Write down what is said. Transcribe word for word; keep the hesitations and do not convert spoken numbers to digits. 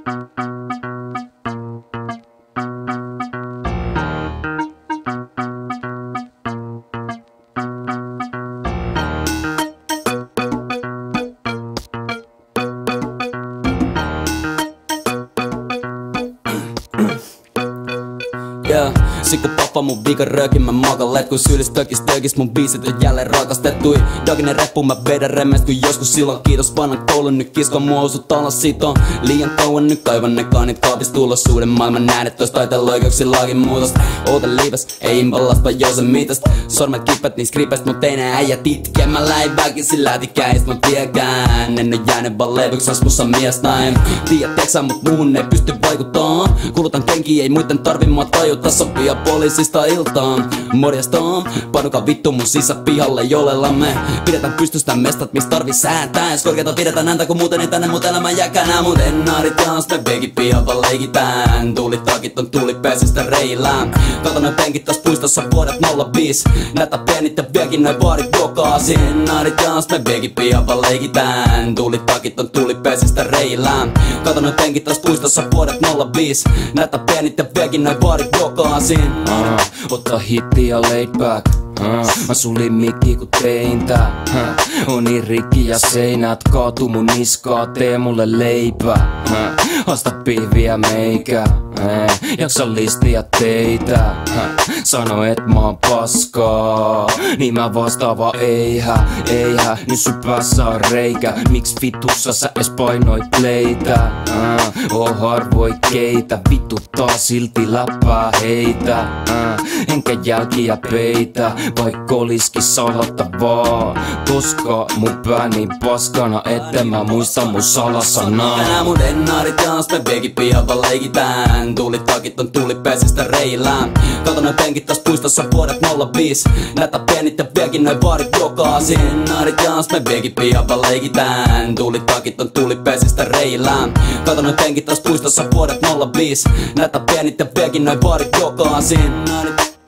Yeah. Sit kun pappa mun viikon röökin mä makan letkun syyllis tökis tökis mun biisit on jälleen rakastettui. Doginen reppu mä vedän remmestä kun joskus silloin. Kiitos vanhan koulun nyt kiskon mua osut alas sitoon. Liian kauan nyt kaivan ne kaanit kaapis tulos. Uuden maailman äänet ois taiteen oikeuksin laakin muutosta. Ootan liives, ei imballas vaan joo se mitäst. Sormet kippät niis gripestä mut ei nää äijät itke. Mä läin väkisin lätikäist mut tiekään. En oo jäänyt vaan levyks asmussa miestain. Tiedättekö sä mut muuhun ei pysty vaikuttaa. Kulutan kenkiä ei muitten tarvi mua tajuta. Sopia poliisista iltaan, morjestaan. Panukaa vittu mun sisä pihalle, jollella me pidetään pystystä mestat, mis tarvi säätää. Jos korkeata pidetään ääntä, kun muuten ei tänne mut elämä jäkänä. Mut ennaarit jaas, me veikin pihalla leikitään. Tuulitakit on tuulipesistä reillään. Kato noin penkit taas puistossa vuodet nolla viisi. Näytä pienit ja vieläkin noin vaarit vuokaasin. Ennaarit jaas, me veikin pihalla leikitään. Tuulitakit on tuulipesistä reillään. Kato noin penkit taas puistossa vuodet nolla viisi. Näytä pienit ja vieläkin noin vaarit vuokaasin. Uh, ota hitti ja laid back. Uh, mä sulin mikki ku tein tää. Uh, Uni rikki ja seinät kaatu mun niskaa, tee mulle leipää. Uh, Hasta pihviä meikä. Ei, jaksa listiä teitä. Sano et mä oon paskaa. Niin mä vastaava eihä, eihä. Nyt sun päässä on reikä. Miks vitussa sä es painoit playtä? Uh, oo harvoi keitä. Vituttaa silti läppää heitä. uh, Enkä jälkiä peitä. Vaik oliski salattavaa. Koska mun pää niin paskana, etten mä muista mun salasanaa. Tänään mun ennaarit jaas, me veikin pihalla leikitään. Tuulitakit on tuulipesistä reillään. Kato noin penkit taas puistossa vuodet nolla viisi. Näytä pienit ja vieläkin noin vaarit vuokaasin. Ennaarit jaas, me veikin pihalla leikitään. Tuulitakit on tuulipesistä reillään. Kato noin penkit taas puistossa vuodet nolla viisi. Näytä pienit ja vieläkin noin vaarit vuokaasin.